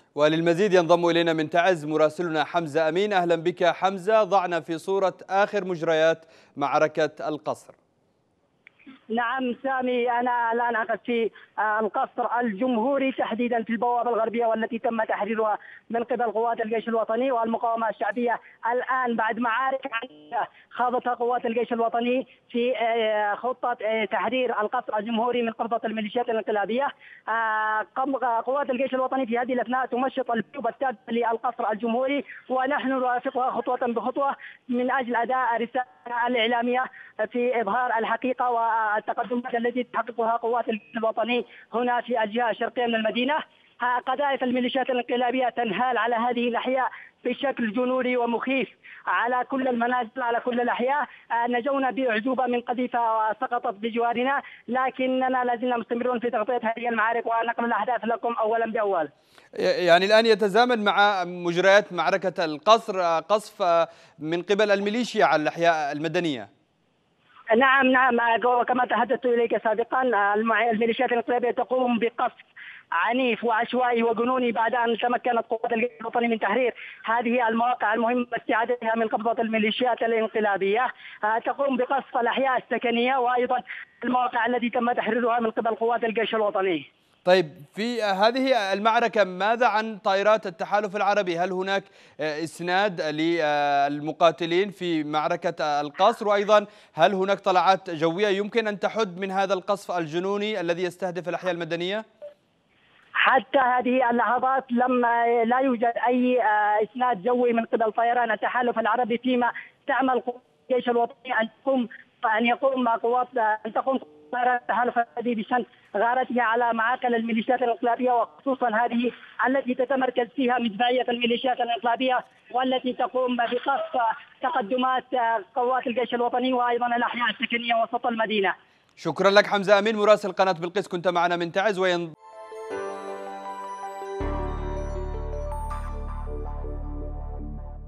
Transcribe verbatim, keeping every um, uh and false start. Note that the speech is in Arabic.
وللمزيد ينضم إلينا من تعز مراسلنا حمزة أمين. أهلا بك حمزة، ضعنا في صورة آخر مجريات معركة القصر. نعم سامي، أنا الآن أقف في القصر الجمهوري تحديدا في البوابة الغربية، والتي تم تحريرها من قبل قوات الجيش الوطني والمقاومة الشعبية الآن بعد معارك خاضتها قوات الجيش الوطني في خطة تحرير القصر الجمهوري من قبضة الميليشيات الانقلابية. قوات الجيش الوطني في هذه الأثناء تمشط البيوب الثابتة للقصر الجمهوري، ونحن نرافقها خطوة بخطوة من أجل أداء رسالة الإعلامية في إظهار الحقيقة والتقدمات التي تحققها قوات الجيش الوطني هنا في الجهة الشرقية من المدينة. قذائف الميليشيات الانقلابية تنهال على هذه الأحياء بشكل جنوني ومخيف على كل المنازل، على كل الأحياء. نجونا بأعجوبة من قذيفة سقطت بجوارنا، لكننا لازلنا مستمرون في تغطية هذه المعارك ونقل الأحداث لكم أولا بأول. يعني الآن يتزامن مع مجريات معركة القصر قصف من قبل الميليشيا على الأحياء المدنية. نعم نعم، كما تحدثت إليك سابقا، الميليشيات الانقلابية تقوم بقصف عنيف وعشوائي وجنوني بعد أن تمكنت قوات الجيش الوطني من تحرير هذه المواقع المهمة واستعادتها من قبضة الميليشيات الانقلابية. تقوم بقصف الأحياء السكنية وأيضا المواقع التي تم تحريرها من قبل قوات الجيش الوطني. طيب، في هذه المعركة ماذا عن طائرات التحالف العربي؟ هل هناك إسناد للمقاتلين في معركة القصر؟ وأيضا هل هناك طلعات جوية يمكن أن تحد من هذا القصف الجنوني الذي يستهدف الأحياء المدنية؟ حتى هذه اللحظات لم لا يوجد أي إسناد جوي من قبل طيران التحالف العربي، فيما تعمل قوات الجيش الوطني أن تقوم أن يقوم قوات أن تقوم طيران التحالف العربي بشن غارتها على معاقل الميليشيات الانقلابية، وخصوصا هذه التي تتمركز فيها مدفعية الميليشيات الانقلابية، والتي تقوم بقصف تقدمات قوات الجيش الوطني وأيضا الأحياء السكنية وسط المدينة. شكرا لك حمزة أمين مراسل قناة بلقيس، كنت معنا من تعز. وين